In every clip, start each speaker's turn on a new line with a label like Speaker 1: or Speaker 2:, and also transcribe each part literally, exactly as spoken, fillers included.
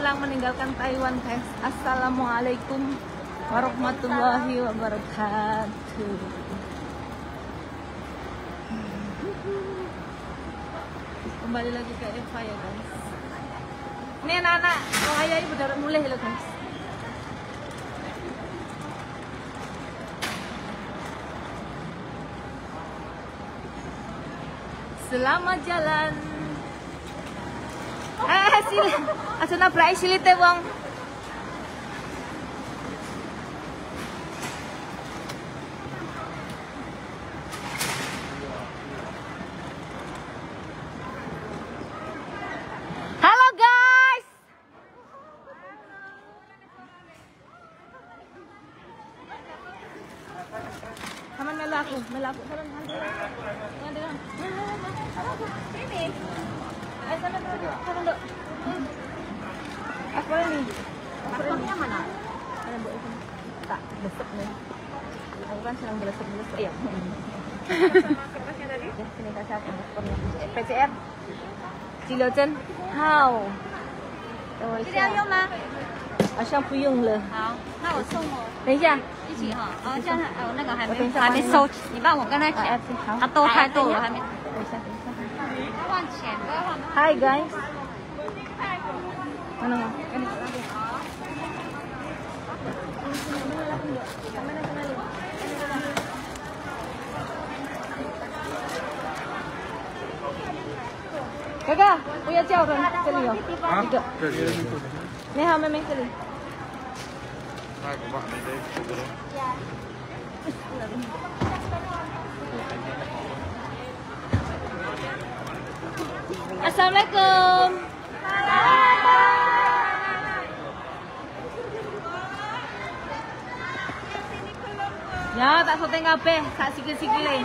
Speaker 1: pulang meninggalkan Taiwan, guys. Assalamualaikum warahmatullahi wabarakatuh. Kembali lagi ke Eva ya, guys. Ini anak-anak Rohaya ini benar mulai loh, guys. Selamat jalan. Eh, sila. Asa na prai sila te bang. Halo guys. Kaman melaku, melaku. Saran, saran. Dengan ini. Eh, sana dulu, sana dulu. Apa ini? Kartonnya mana? Ada buat itu. Tak, besok nih. Aku kan sedang belesek-belesek. Iya. Kertasnya tadi? Ya, sini kasih aku paspornya. P C R. Cilochen. How? 这样用吗？好像不用了。好，那我送我。等一下，一起哈。哦，这样，哦，那个还没还没收，你帮我跟他讲。他都太多了，还没。等一下，等一下。换钱，不要换。Hi guys. Mana mau? Ini. Kakak, 不要叫人，这里有一个。这里。你好，妹妹，这里。Assalamualaikum. Ya, tak sote ngabe, tak sikit-sikit le.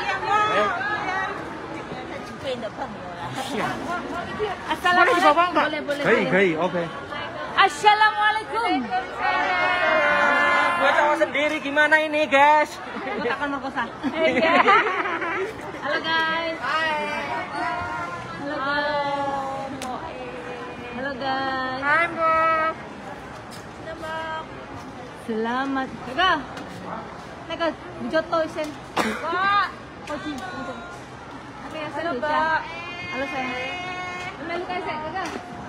Speaker 1: Assalamualaikum. Boleh, boleh.
Speaker 2: 可以可以 ，OK。
Speaker 1: Assalamualaikum.
Speaker 3: Gua tahu sendiri gimana ini, guys.
Speaker 1: Takkan merkosa. Halo guys.
Speaker 3: Hai.
Speaker 1: Halo guys. Halo guys.
Speaker 3: Hai, Mbak.
Speaker 1: Selamat. Kakak. Kakak, Bijoto isen. Pak. Koji. Oke, ya, halo, Mbak. Halo sayang. Melu guys, kakak.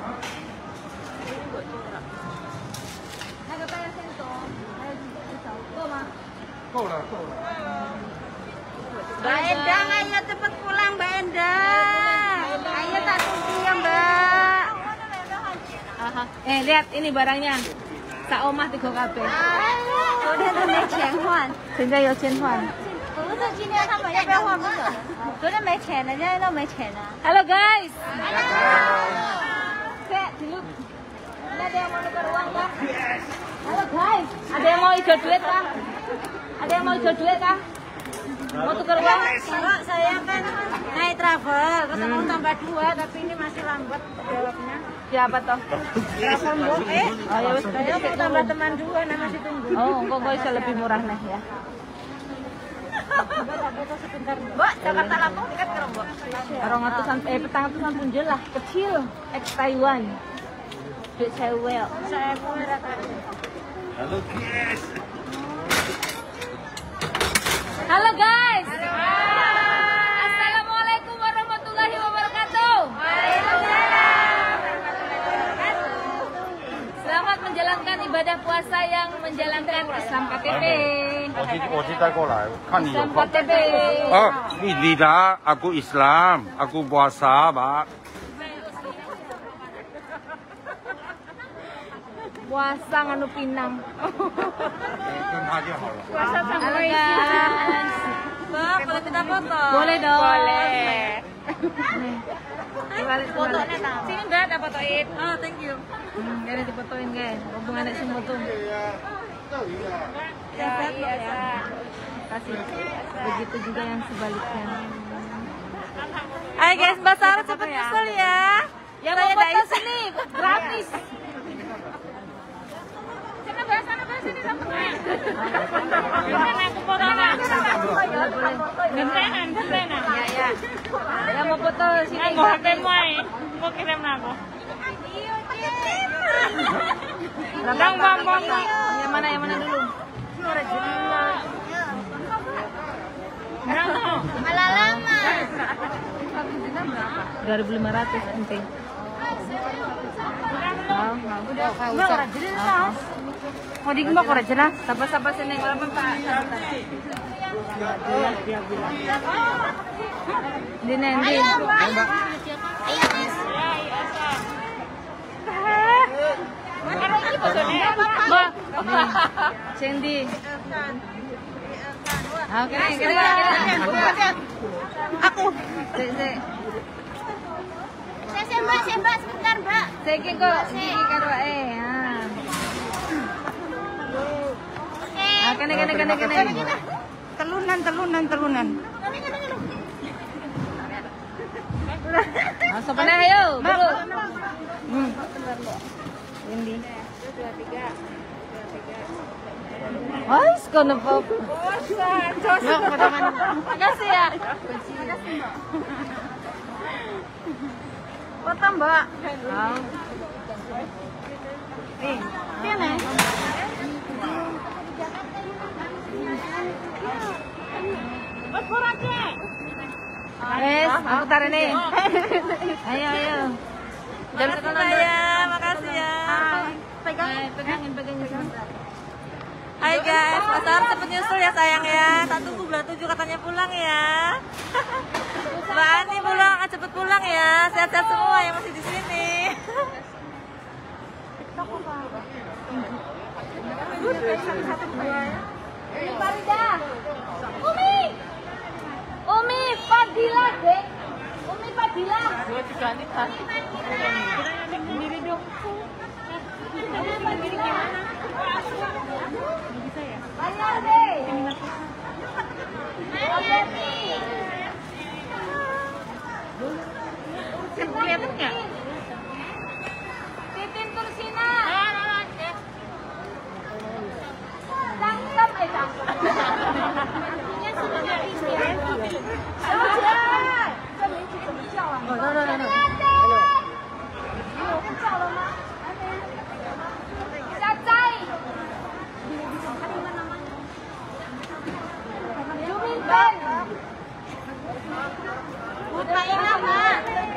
Speaker 1: Kakak bayar sento. Ayo, bisa. Kok, Ma?
Speaker 2: 够了够了。
Speaker 4: Mbak Endang, ayo cepet pulang Mbak Endang. Ayo tak tunggu ya Mbak.
Speaker 1: Aha. Eh, lihat ini barangnya. Sak omah tiga kabeh.
Speaker 4: 昨天都没钱换，
Speaker 1: 现在有钱换。
Speaker 4: 不是今天他们要不要换不走？昨天没钱了，现在都没钱了。
Speaker 1: Halo guys. Kek, dulu. Ini ada yang mau nuker uang kah? Halo guys. Ada yang mau hijau duit kah? Ada yang mau hijau duit kah? Mau tukar uang?
Speaker 4: Kalau saya kan naik travel, ketemu tambah dua, tapi ini masih lambat jawabnya.
Speaker 1: Siapa toh?
Speaker 4: Travel Mbok, eh,
Speaker 1: Oh ya wes.
Speaker 4: saya mau tambah teman dua, nah masih tunggu.
Speaker 1: Oh, kok kok bisa lebih murah nih ya?
Speaker 4: Coba tak foto sebentar. Mbak, Jakarta Lampung tiket berapa Mbak?
Speaker 1: Orang ratusan, eh petang ratusan punjul lah, kecil, ex Taiwan. Duit cewek.
Speaker 4: Saya mau rata.
Speaker 2: Halo guys.
Speaker 1: Halo guys. Assalamualaikum warahmatullahi wabarakatuh. Selamat menjalankan ibadah puasa yang menjalankan Islam K T P.
Speaker 2: 我去我去带过来，看你有
Speaker 1: Islam
Speaker 2: 空
Speaker 1: K。T P.
Speaker 2: Oh, ni Lida, aku Islam, aku puasa, Pak.
Speaker 1: Puasa nganu Pinang.
Speaker 2: 跟他就好了。
Speaker 1: Halo guys.
Speaker 4: Mbak, boleh kita foto?
Speaker 1: Boleh dong.
Speaker 4: Boleh.
Speaker 1: Nih. Dibalik
Speaker 4: Fotonya
Speaker 1: kembali.
Speaker 4: tak? Sini Mbak, dapat fotoin. Oh, thank you.
Speaker 1: Hmm, ini difotoin guys. Hubungan anak semua tuh.
Speaker 4: Ya, biasa.
Speaker 1: Kasih. Begitu juga yang sebaliknya.
Speaker 4: Ayo guys, Mbak Sarah cepet nyusul ya.
Speaker 1: Yang mau foto sini gratis.
Speaker 4: Sana Mbak, sana Mbak, sini dapat.
Speaker 1: Aku foto nak. Gentenan, gentenan. Ya ya. Yang mau foto sini.
Speaker 4: Mau H P mau, mau kirim aku. Iya,
Speaker 1: Bang, bang, bang. Yang mana, yang mana dulu?
Speaker 4: Malah lama.
Speaker 1: dua ribu lima ratus ente.
Speaker 4: Udah jelas. Mau digembok ora jelas.
Speaker 1: Sapa-sapa sini berapa Pak? Di nanti.
Speaker 4: Ayo, Mas.
Speaker 1: Mbak. Cindy. Oke, kira kira.
Speaker 4: Aku.
Speaker 1: Sik, sik.
Speaker 4: Saya saya Mbak, saya Mbak sebentar, Mbak.
Speaker 1: Saiki kok iki karo ae. Ha.
Speaker 4: Oke.
Speaker 1: Ah, kene kene kene kene.
Speaker 4: Telunan, telunan, telunan.
Speaker 1: Masuk mana ayo, buru. Hmm. Cindy. Wah, kono pop. Makasih ya.
Speaker 4: Foto, Mbak.
Speaker 1: Wow.
Speaker 4: Eh, sini.
Speaker 1: Wes, aku tarik nih. Ayo, ayo. Jangan ketelan ya, makasih ya.
Speaker 4: Pegang.
Speaker 1: Pegangin, pegangin.
Speaker 5: Hai guys, pasar cepet nyusul ya sayang ya. Satu bulan tujuh katanya pulang ya. Mbak Ani pulang, cepet pulang ya. Sehat-sehat semua yang masih di sini.
Speaker 1: Ini Farida. Umi. Umi Fadila, Dek. Umi Fadila. Dua tiga nih kan. Sendiri dong. Bayar deh. Oke, kelihatan nggak? Titin Tursina. Cangkem, eh cangkem. Ini sudah inspirasi. Oh, no, no, no, no. Cacai. Juminten.
Speaker 4: Buta ini, Mbak.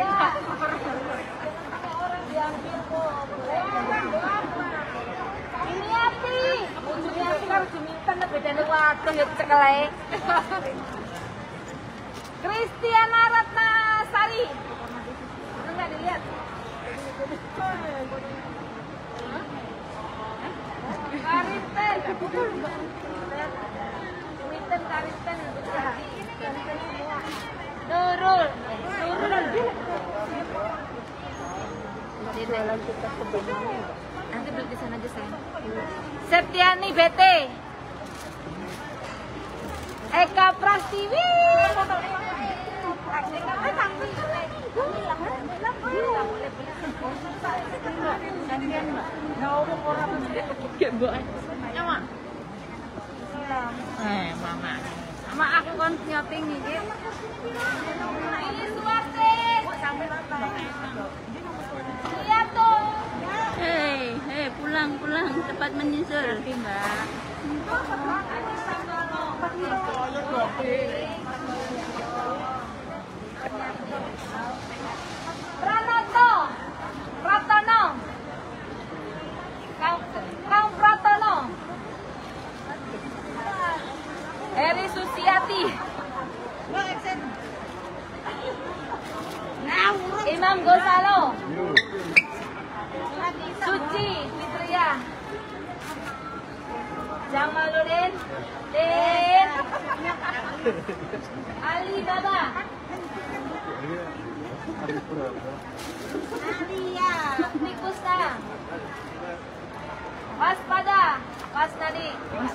Speaker 1: Ini hati. Ini hati karo Juminten bedane waduh ya cekel ae. Kristiana Ratnasari. Enggak dilihat. Karinten. Juminten Karinten. Nurul. Nurul. Nanti duduk di sana aja sayang. Septiani B T. Eka Prastiwi. Eh, mama. Mama aku kon nyoting iki. Ini Suwarte. Lihat tuh.
Speaker 5: Hei, hei, pulang, pulang, cepat menyusul.
Speaker 1: Mbak. Pranoto, Pratono, Kang, Kang Pratono, Eri Susiati, Imam Gosalo, Suci Fitria, Jamaluddin, Din, Ali Baba,
Speaker 4: Nadia.
Speaker 1: Nikusta, Waspada, Wasnadi,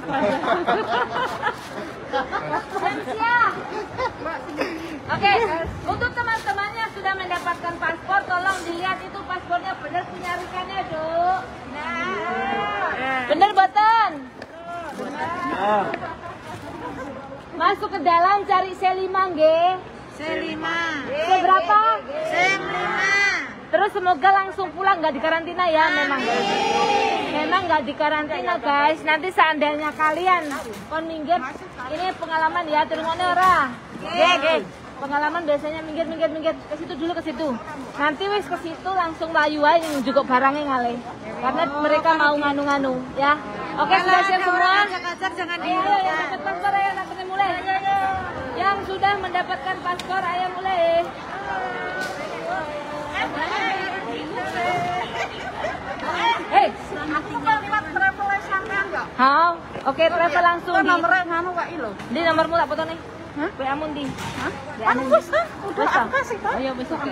Speaker 1: Sensia. Oke, untuk teman-temannya sudah mendapatkan paspor, tolong dilihat itu paspornya benar punya rekannya, Dok. Nah, bener boten? Masuk ke dalam cari C lima, nggih.
Speaker 4: C lima.
Speaker 1: C berapa?
Speaker 4: C lima.
Speaker 1: Terus semoga langsung pulang, nggak dikarantina ya, memang. Memang memang nggak dikarantina guys. Nanti seandainya kalian kon minggir, ini pengalaman ya, terungone ora. Oke, pengalaman biasanya minggir minggir minggir ke situ dulu ke situ. Nanti wis ke situ langsung layu aja yang juga barangnya ngalih. Karena mereka mau nganu-nganu ya. Oke, sudah siap semua?
Speaker 4: Jangan
Speaker 1: Ayo, ayo, yang dapat paspor ayo, nanti mulai. Yang sudah mendapatkan paspor ayo mulai. Hei,
Speaker 4: aku mau lihat travel sampean enggak?
Speaker 1: how? Oke, travel langsung di.
Speaker 4: Nomornya nganu wae lho.
Speaker 1: Di nomormu tak foto nih. Hah? W A-mu di. Hah?
Speaker 4: Anu wis udah aku kasih kok.
Speaker 1: Ayo wis oke.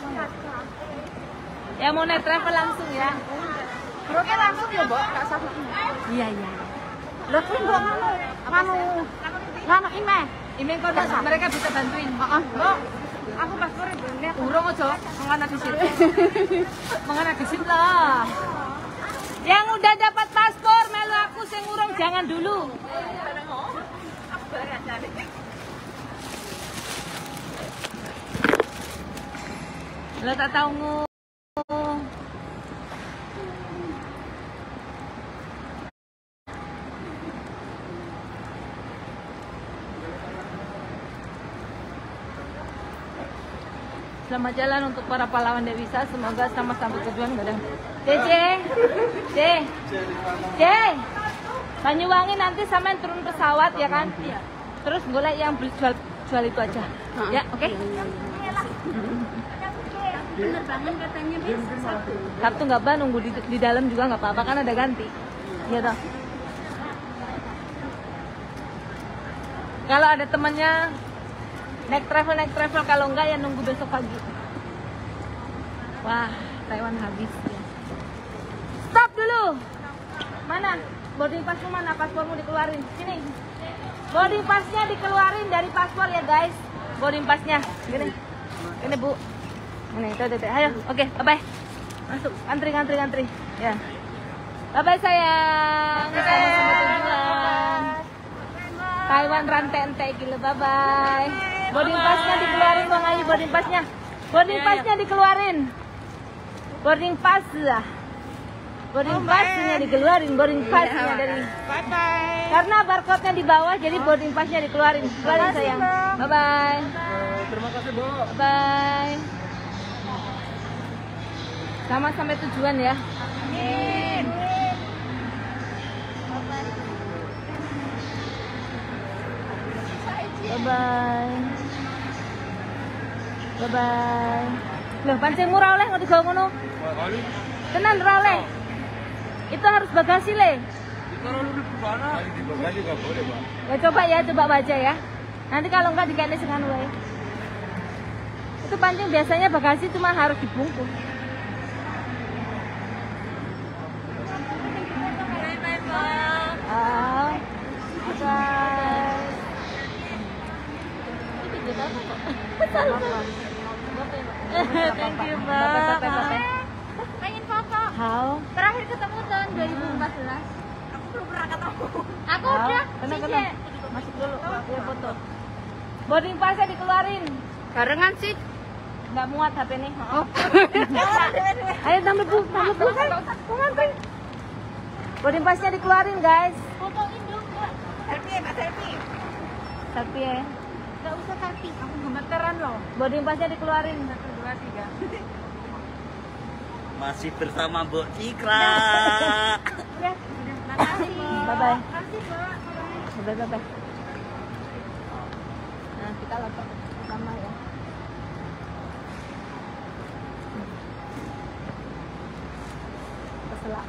Speaker 1: Ya mau naik travel langsung ya.
Speaker 4: Broke langsung ya, Mbok, enggak sabuk.
Speaker 1: Iya, iya.
Speaker 4: Lah kuwi mbok nganu, nganu. Nganu ime.
Speaker 1: Ini kok mereka bisa bantuin.
Speaker 4: Heeh, Mbok. Aku paspornya bener.
Speaker 1: Urung aja, mengana di situ. Mengana di situ lah. Yang udah dapat paspor melu aku sing urung jangan dulu. Lo tak tahu ngu. Selamat jalan untuk para pahlawan Devisa. Semoga sama sampai tujuan. Gak ada. C C C C Banyuwangi nanti sama yang turun pesawat ya kan? Terus golek yang beli jual jual itu aja. Ya, oke. Okay?
Speaker 4: Penerbangan katanya besok Sabtu.
Speaker 1: Sabtu nggak apa, nunggu di, di dalam juga nggak apa-apa kan ada ganti. Iya toh. Kalau ada temannya naik travel naik travel, kalau enggak ya nunggu besok pagi. Wah, Taiwan habis ya. Stop dulu. Mana? Boarding pass mana? Paspormu dikeluarin. Sini. Boarding passnya dikeluarin dari paspor ya guys. Boarding passnya. Gini. Ini Bu. Ini, itu, itu, itu. Ayo, oke, okay, bye-bye. Masuk, antri, antri, antri. Ya. Bye-bye sayang. Sama sampai tujuan. Taiwan rantai ente gila, bye-bye. Boarding passnya dikeluarin Bang Ayu, boarding passnya. Boarding passnya dikeluarin. Boarding pass lah. Boarding passnya dikeluarin, boarding passnya dari.
Speaker 4: Bye-bye.
Speaker 1: Karena barcode-nya di bawah, jadi boarding passnya dikeluarin. Keluarin sayang. Bye-bye.
Speaker 3: Terima kasih, Bu.
Speaker 1: Bye. Sama sampai tujuan ya.
Speaker 4: Amin.
Speaker 1: Bye bye. Bye bye. Loh, pancingmu ora oleh ngerti gawe ngono. Tenan ora oleh. Itu harus bagasi le. Ya coba ya, coba baca ya. Nanti kalau enggak dikene sing anu wae. Itu pancing biasanya bagasi cuma harus dibungkus. Ah,
Speaker 5: Thank you, Mbak.
Speaker 4: Pengen foto.
Speaker 1: How?
Speaker 4: Terakhir ketemu tahun dua ribu empat belas. Aku belum pernah ketemu. Aku
Speaker 1: How?
Speaker 4: udah.
Speaker 1: Kena
Speaker 4: Cice.
Speaker 1: kena. Masuk dulu. Ya foto. Boarding pass-nya dikeluarin.
Speaker 4: Barengan sih.
Speaker 1: Nggak muat H P nih.
Speaker 4: Oh.
Speaker 1: Ayo tambah bu, tambah bu kan. Ngantri. Boarding pass-nya dikeluarin guys.
Speaker 4: Fotoin dong, Mbak. Selfie, Mbak, selfie.
Speaker 1: Selfie ya.
Speaker 4: Enggak usah selfie, aku gemeteran loh.
Speaker 1: Boarding pass-nya dikeluarin.
Speaker 4: Satu, dua, tiga.
Speaker 3: Masih bersama Bu Cikra.
Speaker 4: Ya, makasih.
Speaker 1: Bye bye.
Speaker 4: Makasih, Mbak.
Speaker 1: Bye bye bye. Nah kita lapor sama ya. Keselak.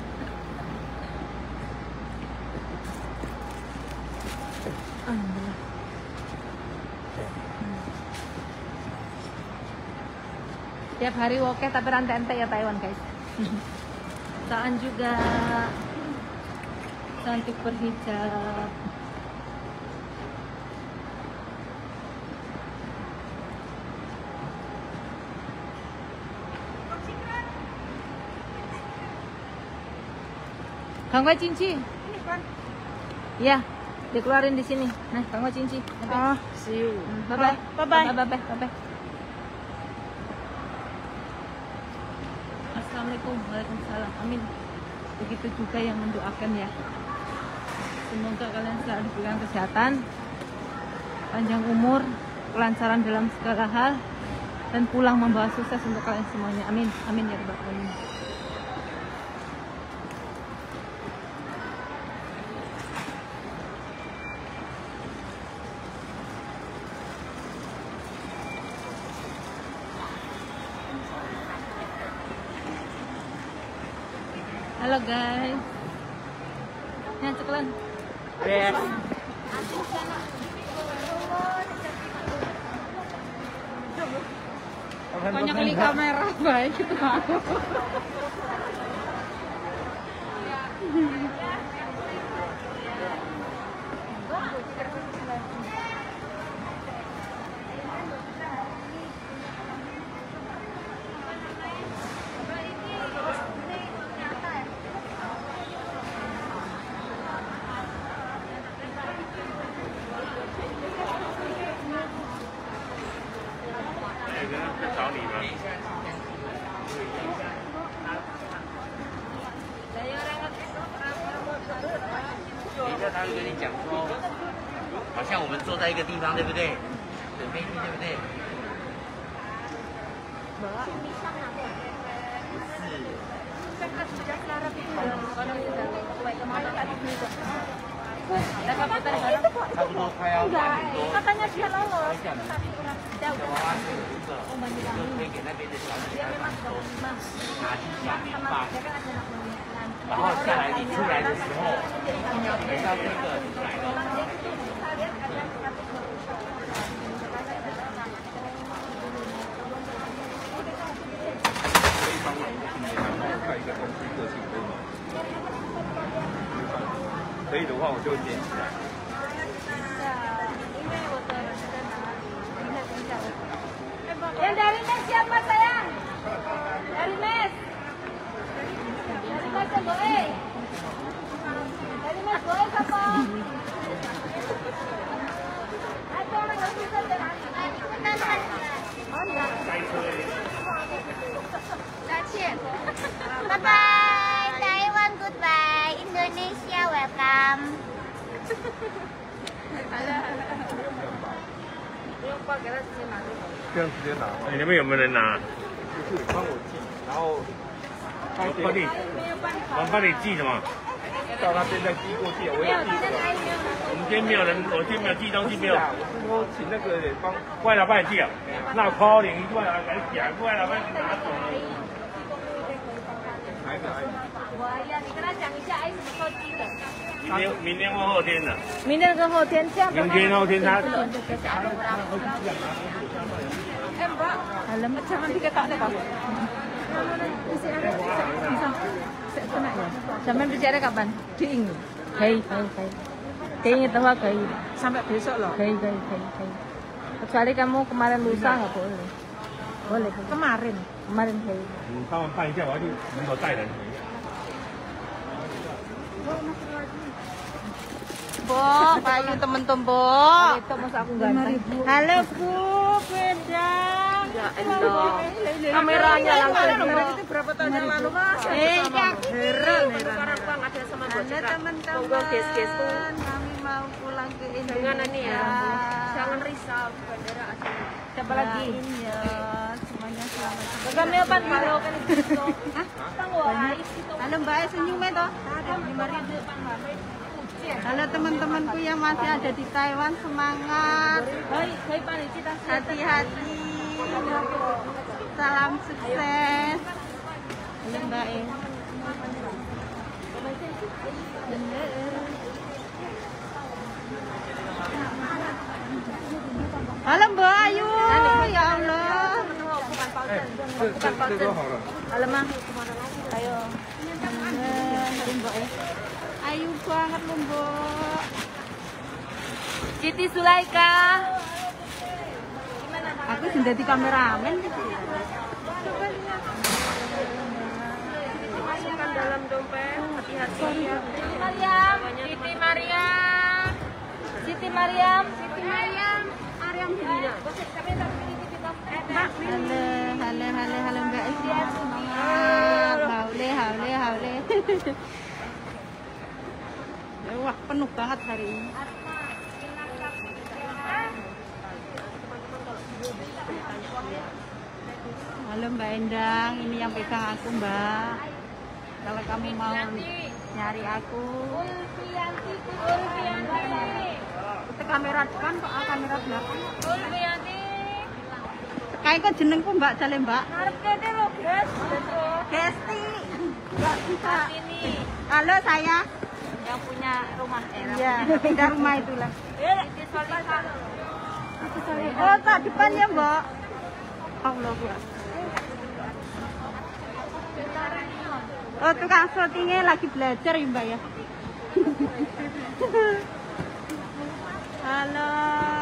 Speaker 1: Alhamdulillah. Tiap hari oke tapi rantai-rantai ya Taiwan guys. Saan juga cantik berhijab. Kanggo cinci.
Speaker 4: Ini kan.
Speaker 1: Iya, dikeluarin di sini. Nah, kanggo cinci.
Speaker 4: Oh, see you.
Speaker 1: Bye bye.
Speaker 4: Bye bye.
Speaker 1: Bye bye. Bye bye. Assalamualaikum. Waalaikumsalam. Amin. begitu juga yang mendoakan ya. Semoga kalian selalu diberikan kesehatan, panjang umur, kelancaran dalam segala hal, dan pulang membawa sukses untuk kalian semuanya. Amin, amin ya rabbal alamin. Halo guys, yang ceklan.
Speaker 3: Yes.
Speaker 1: Banyak kali kamera baik itu aku.
Speaker 3: 他会跟你讲说，好像我们坐在一个地方，对不对？等飞机，对不对？差不多快要八点多。
Speaker 1: Katanya dia lolos.
Speaker 3: 可以给那边的小姐姐拿去下面放，然后下来你出来的时候，回到这个来了。
Speaker 2: 看一个东西个性可以吗？可以的话，我就点起来。
Speaker 1: Yang dari Mes siapa sayang? Dari Mes. Dari Mes ya Boe. Dari Mes Boe siapa? Ada orang yang bisa jalan. Oh enggak.
Speaker 4: That's it. Bye bye. Taiwan goodbye. Indonesia welcome.
Speaker 1: Yung pagkara si Mari.
Speaker 2: 这样直接拿。
Speaker 3: 你那边有没有人拿？
Speaker 2: 就是你帮我记，然后
Speaker 3: 我帮你，我帮你记什么？
Speaker 2: 到那边再寄过去，我有寄的。
Speaker 3: 我们今天没有人，我今天没有寄东西，没有。
Speaker 2: 我是说请那个帮。
Speaker 3: 外老板寄啊？那可能外老板寄，外老板拿走了。
Speaker 2: 哪一个？
Speaker 1: 我呀，你跟他讲一下，哎，什么时候寄的？
Speaker 3: 明天明天或后天的。
Speaker 1: 明天跟后天这样。
Speaker 3: 明天后天他。
Speaker 1: Eh mbak, alam jangan diketok nih kok. Sampai bicara kapan? Diing. Hei, hei, hei. Kayaknya tahu gay. Sampai besok loh. Gay, gay, gay, gay. Kecuali kamu kemarin lusa nggak boleh. Boleh. Kemarin. Kemarin gay.
Speaker 3: 你帮我办一下，我要去门口带人。
Speaker 4: Bu, Bayu temen-temen, Bu.
Speaker 1: Itu masa aku ganteng.
Speaker 4: Halo, Bu. Beda.
Speaker 1: Ya Allah. Kameranya langsung.
Speaker 5: Itu berapa tahun yang lalu mas?
Speaker 4: Eh,
Speaker 5: Heran, sekarang Bang ada sama Bu Citra.
Speaker 4: teman-teman.
Speaker 5: Monggo guys-guysku.
Speaker 4: Kami mau pulang ke Indonesia.
Speaker 5: Jangan ini ya, jangan risau bandara aja.
Speaker 1: Siapa lagi?
Speaker 4: Ya, semuanya selamat.
Speaker 1: Kami apa halo kan itu.
Speaker 4: Hah?
Speaker 1: Banyak.
Speaker 4: Halo Mbak, senyum itu. Halo teman-temanku yang masih ada di Taiwan, semangat.
Speaker 1: Baik, baik Pak Cita.
Speaker 4: Hati-hati. Salam sukses. Halo Mbak E. Halo Mbak Ayu. Ya Allah.
Speaker 1: Bukan Pauten.
Speaker 2: 这这这多好了。
Speaker 1: Halo Mang. Ayo. Halo Mbak E.
Speaker 4: Ayu banget loh Mbak.
Speaker 1: Siti Sulaika.
Speaker 4: Aku sudah jadi kameramen gitu.
Speaker 5: Masukkan dalam dompet, hati-hati ya.
Speaker 1: Siti Mariam. Siti Mariam. Siti Mariam.
Speaker 5: Siti Mariam, Mariam dirinya.
Speaker 4: Halo, halo, halo, halo Mbak Esya. Semangat. Baule, haule haule. Wah, penuh banget hari ini. Halo Mbak Endang, ini yang pegang aku Mbak. Kalau kamu mau nyari aku, itu kamera depan kok, ah, kamera belakang. Kayak kok jenengku Mbak Jale Mbak. Gesti. Enggak bisa. Halo saya.
Speaker 5: Yang punya rumah era.
Speaker 4: Iya, pindah rumah itulah. Oh, tak depan ya Mbak. Allah Akbar. Oh, tukang syutingnya lagi belajar ya Mbak ya. Halo.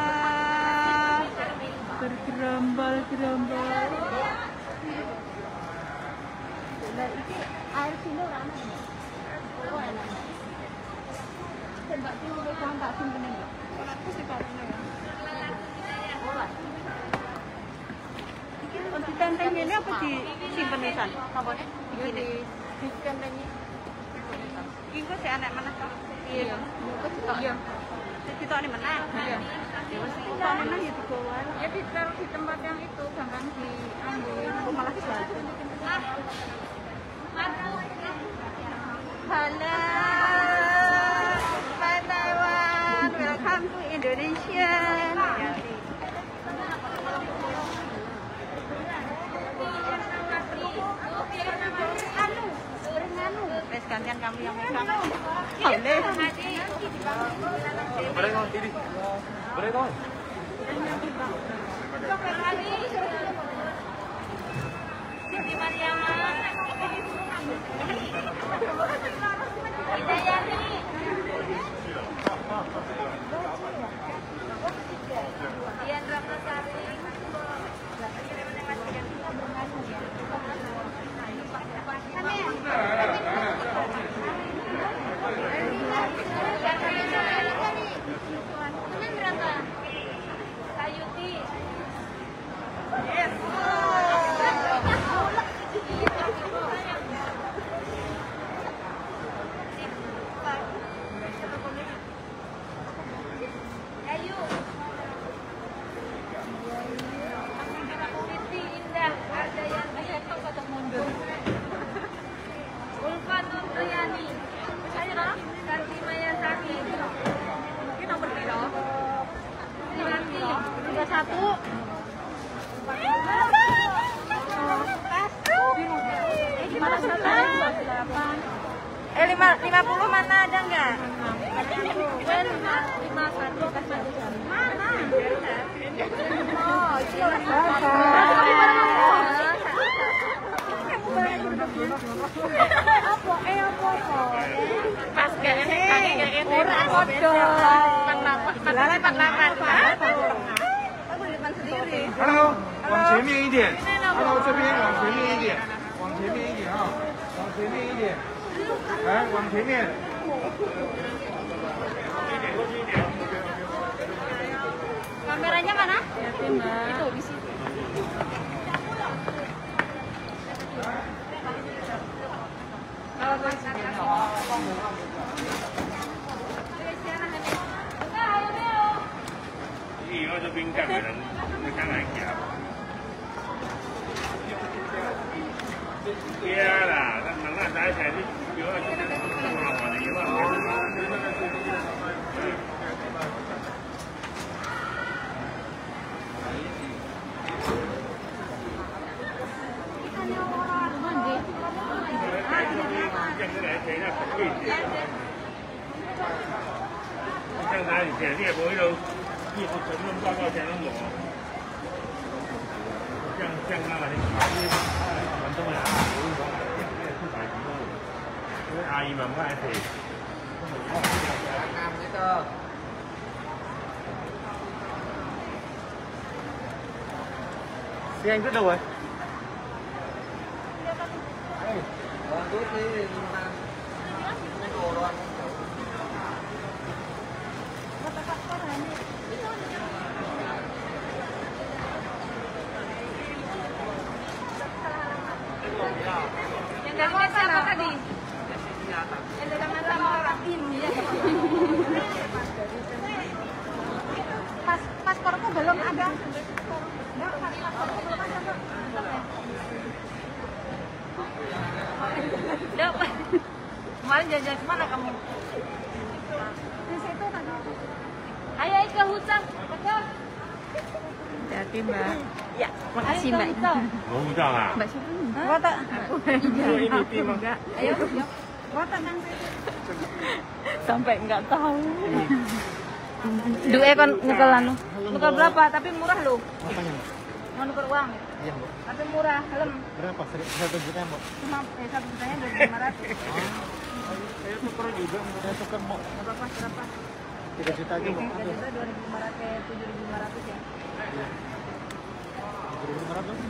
Speaker 4: Bergerombol-gerombol. Nah, ini air sini ramai ya? Oh, enak. Mbak Tiu udah sampai tak simpen ya? Aku sih pastinya ya. Oh, di tenteng ini apa di simpen di sana? Apa nih? Di di tentengnya. Ini kok si anak mana kok? Iya. Iya. Kita ini mana? Iya. Kita mana ya di bawah? Ya ditaruh di tempat yang itu, gampang diambil. Aku malah jatuh. Halo. Welcome to Indonesia. Anu, anu. Wes gantian kamu yang megang. Boleh.
Speaker 3: Boleh kawan diri. Boleh kawan.
Speaker 5: Siti Mariama. Hidayani. Dian Ratnasari. Sayuti. Yes. Ayu. Siti Indah Ardayanti. Ulfa Nurjayani. Karti Mayasaki. Ini nomor berapa? tiga satu. Eh lima lima puluh mana ada nggak? lima lima satu mana? Oh itu apa? Eh apa? Pas kayaknya kayaknya orang bodoh. Lala tak lapan.
Speaker 2: Hello， 往前面一点。Hello， 这边往前面一点，往前面一点啊，往前面一点，来往前面。
Speaker 4: Kameranya mana? Itu di situ.
Speaker 3: 以后这边干的人，你看来夹。对啦，那那打起来，你比如说更麻烦的，有啊。像咱以前你也不会都艺术成分报告前那种，像像那个蛮多呀，四百几个，因为阿姨们不爱吃。Xe anh rất đâu rồi?
Speaker 5: Yang gambar siapa tadi?
Speaker 3: atas.
Speaker 1: sama orang ini ya. Pas pasporku belum ada. Enggak, pasporku belum ada, Mbak.
Speaker 5: Dapat. Kemarin jajan kemana kamu?
Speaker 1: Di situ tadi.
Speaker 5: Ayo ke hutan. Betul. Hati Mbak. Ya, makasih Mbak.
Speaker 3: Mau udang ah?
Speaker 5: Mbak siapa nih?
Speaker 1: Wata.
Speaker 3: Ini tim.
Speaker 5: Enggak. Ayo.
Speaker 1: Wata nang situ.
Speaker 5: Sampai enggak tahu. Duwe kon nyekel anu. Nyekel berapa? Tapi murah loh.
Speaker 2: Apanya?
Speaker 5: Mau nuker uang.
Speaker 2: Iya, Mbak.
Speaker 5: Tapi murah, helm.
Speaker 2: Berapa? Satu juta, Mbak.
Speaker 5: Cuma eh satu jutanya dua ribu lima ratus.
Speaker 2: Saya tuker juga, saya tuker mau
Speaker 5: Berapa? Berapa?
Speaker 2: tiga juta aja, Mbak.
Speaker 5: Tiga juta dua ribu lima ratus, tujuh ribu lima ratus ya.
Speaker 2: dua ribu lima ratus.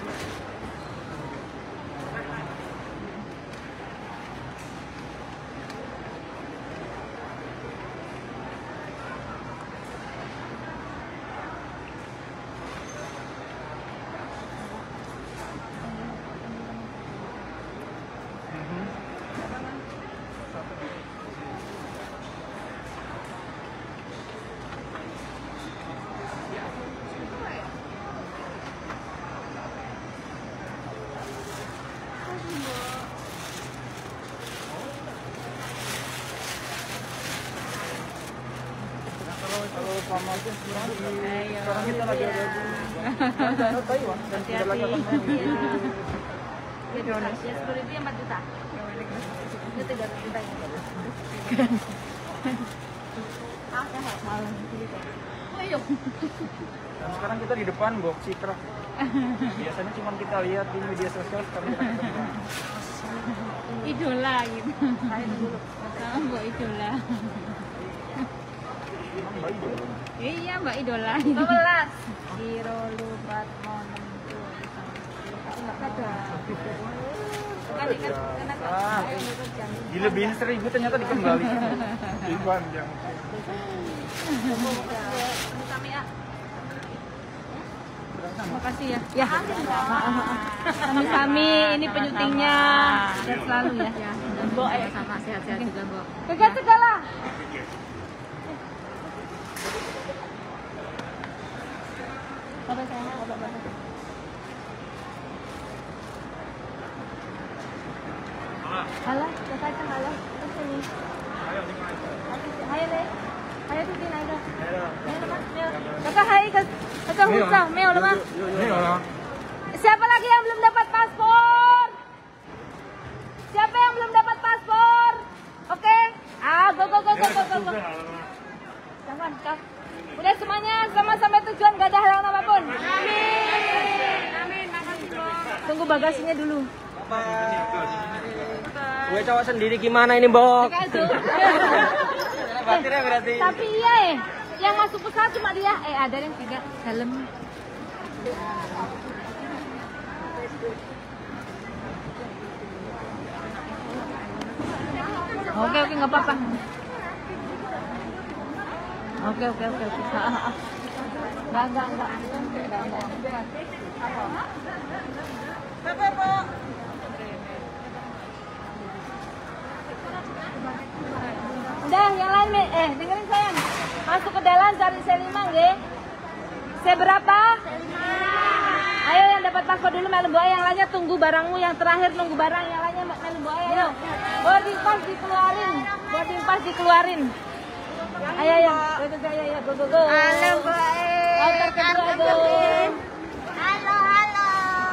Speaker 2: Kalau sama itu sekarang kita lagi ada di Taiwan dan tidak lagi akan main di
Speaker 5: Ya sepuluh ribu empat juta. Itu tiga juta. Ah, ya malam gitu. Ayo.
Speaker 2: Dan sekarang kita di depan Box Citra. Biasanya cuma kita lihat di media sosial, sekarang kita ketemu.
Speaker 5: Idola gitu. Saya dulu. Sama Mbak Idola.
Speaker 2: Emang Mbak Ibu.
Speaker 5: Iya Mbak Idola. lima belas. Kiro lubat monem tuh. Enggak ada. Kan ingat karena
Speaker 2: Ah, dilebihin seribu ternyata dikembalikan. Iban yang
Speaker 5: kami ya. Makasih ya. Ya. Kami-kami ini penyutingnya. Sehat selalu ya. Mbok ayo sama sehat-sehat juga, Mbok. Kegat segala. Apa saya? Apa bahasa? Halo, kakak halo. Kesini. Ayo, Ayo deh. Ayo tuh din ayo. Kakak hai ke kakak Husa, Meo lemah.
Speaker 2: ini orang.
Speaker 5: Siapa lagi yang belum dapat paspor? Siapa yang belum dapat paspor? Oke. Ah, go go go go go go. go. Jangan, kau. Udah semuanya sama sampai tujuan, gak ada halangan apapun. Amin. Amin, makasih, Bok. Tunggu bagasinya dulu.
Speaker 6: Gue cowok sendiri gimana ini, Bok?
Speaker 2: Batirnya berarti.
Speaker 5: Tapi iya eh, yang masuk pesawat cuma dia. Eh ada yang tiga dalam. Oke oke nggak apa-apa. Oke oke oke oke. Enggak enggak enggak.
Speaker 1: Apa, Bu?
Speaker 5: Udah yang lain nih. Eh dengerin sayang. Masuk ke dalam cari C lima nggih. C berapa? Ayo yang dapat paspor dulu melu boy, yang lainnya tunggu barangmu, yang terakhir nunggu barang, yang lainnya melu boy. Ayo. Boarding pass dikeluarin. Boarding pass dikeluarin. Ayo ya. Go go go ayo ya. Go go go.
Speaker 1: Halo, Bu.
Speaker 5: Outer kedua go.
Speaker 1: Halo, halo.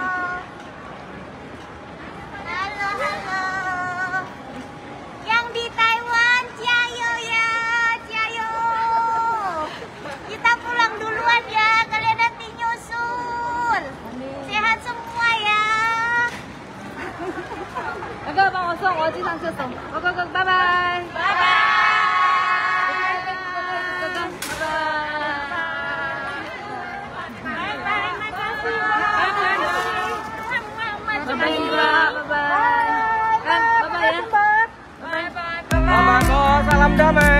Speaker 1: Halo, halo. Yang di Taiwan, ciayo ya, ciayo. Kita pulang duluan ya, kalian nanti nyusul. Sehat semua ya.
Speaker 5: Oke, Bang Osong, Oji Sang Song. Oke, oke, bye bye.
Speaker 1: Bye bye.
Speaker 5: Bye-bye. Bye-bye ya.
Speaker 6: Mama kok salam damai.